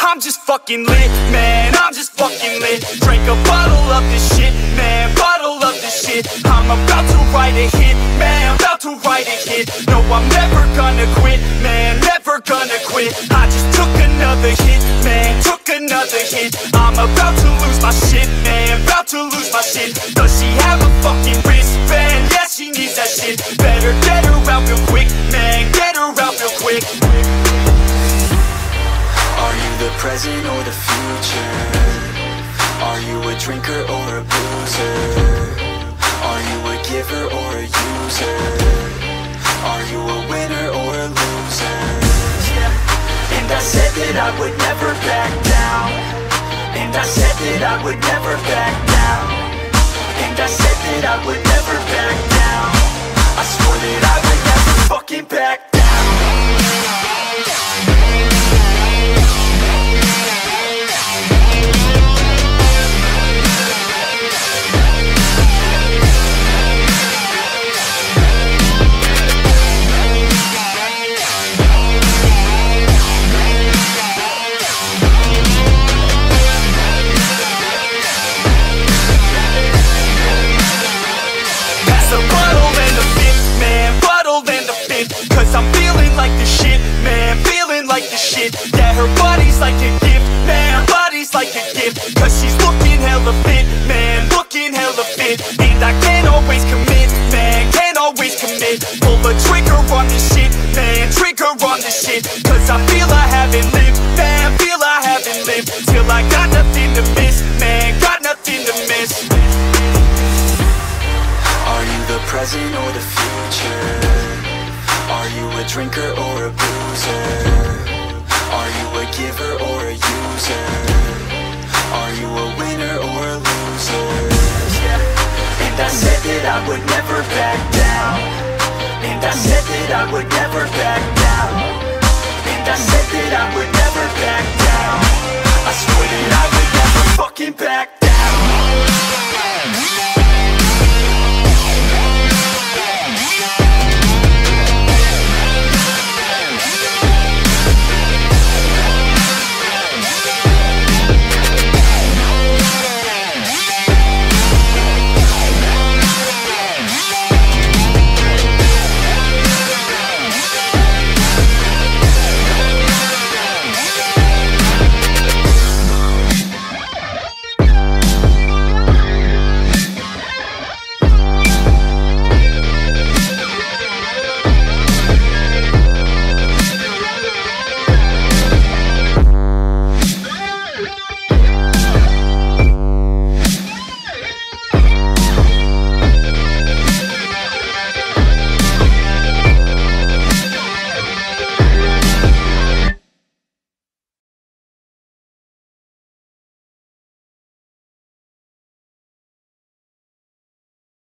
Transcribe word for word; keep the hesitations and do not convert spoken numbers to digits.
I'm just fucking lit, man, I'm just fucking lit. Drink a bottle of this shit, man, bottle of this shit. I'm about to write a hit, man, about to write a hit. No, I'm never gonna quit, man, never gonna quit. I just took another hit, man, took another hit. I'm about to lose my shit, man, about to lose my shit. Does she have a fucking wristband? Yeah, she needs that shit. Better get her out real quick, man, get her out real quick. Are you the present or the future? Are you a drinker or a boozer? Are you a giver or a user? Are you a winner or a loser? Yeah. And I said that I would never back down. And I said that I would never back down. And I said that I would never back down. I swore that I would never fucking back down. Yeah, her body's like a gift, man, her body's like a gift. Cause she's looking hella fit, man, looking hella fit. And I can't always commit, man, can't always commit. Pull the trigger on this shit, man, trigger on this shit. Cause I feel I haven't lived, man, feel I haven't lived. Till I got nothing to miss, man, got nothing to miss. Are you the present or the future? Are you a drinker or a boozer? Are you a giver or a user? Are you a winner or a loser? Yeah. And I said that I would never back down. And I said that I would never back down. And I said that I would never back down. I swore that I would never fucking back down.